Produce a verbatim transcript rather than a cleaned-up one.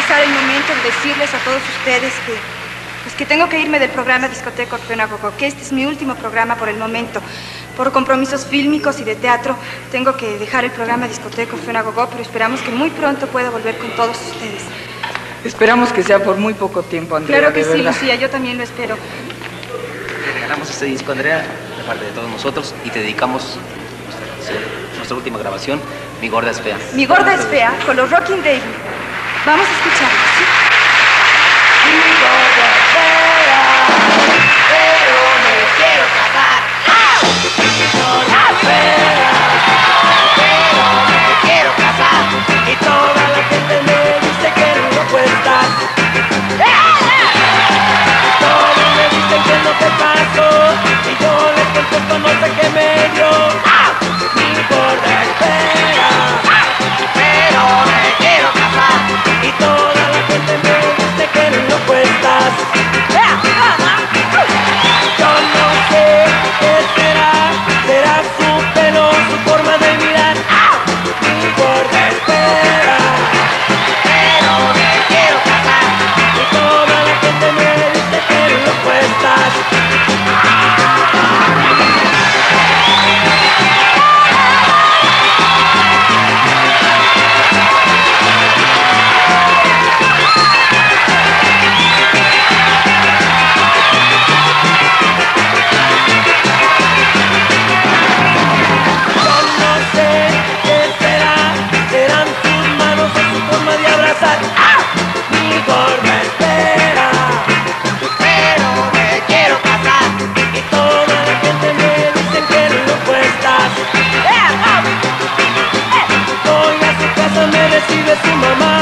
pasar el momento de decirles a todos ustedes que, pues que tengo que irme del programa Discoteca Orfeón Agogó, que este es mi último programa por el momento. Por compromisos fílmicos y de teatro, tengo que dejar el programa Discoteca Orfeón Agogó, pero esperamos que muy pronto pueda volver con todos ustedes. Esperamos que sea por muy poco tiempo, Andrea. Claro que sí, verdad. Lucía, yo también lo espero. Te regalamos este disco, Andrea, de parte de todos nosotros, y te dedicamos nuestra canción, nuestra última grabación, Mi Gorda es Fea. Mi Gorda es Fea, con los Rocking David. Vamos a escucharlo, ¿sí? Mi gorda es fea, pero me quiero casar. Mi gorda es fea, pero me quiero casar. Y toda la gente me dice que no puestas. Y todos me dicen que no te paso. Y yo les contesto no sé qué me dio. Mi gorda es fea, pero me quiero casar. Y toda la gente me dice que no puestas. Yo no sé qué será, será su pelo, su forma de mirar. Mi gorda es fea, pero me quiero casar. Y toda la gente me dice que no puestas. Mi gorda es fea, pero me quiero casar. Y toda la gente me dice que no puestas. Voy a su casa, me recibe su mamá.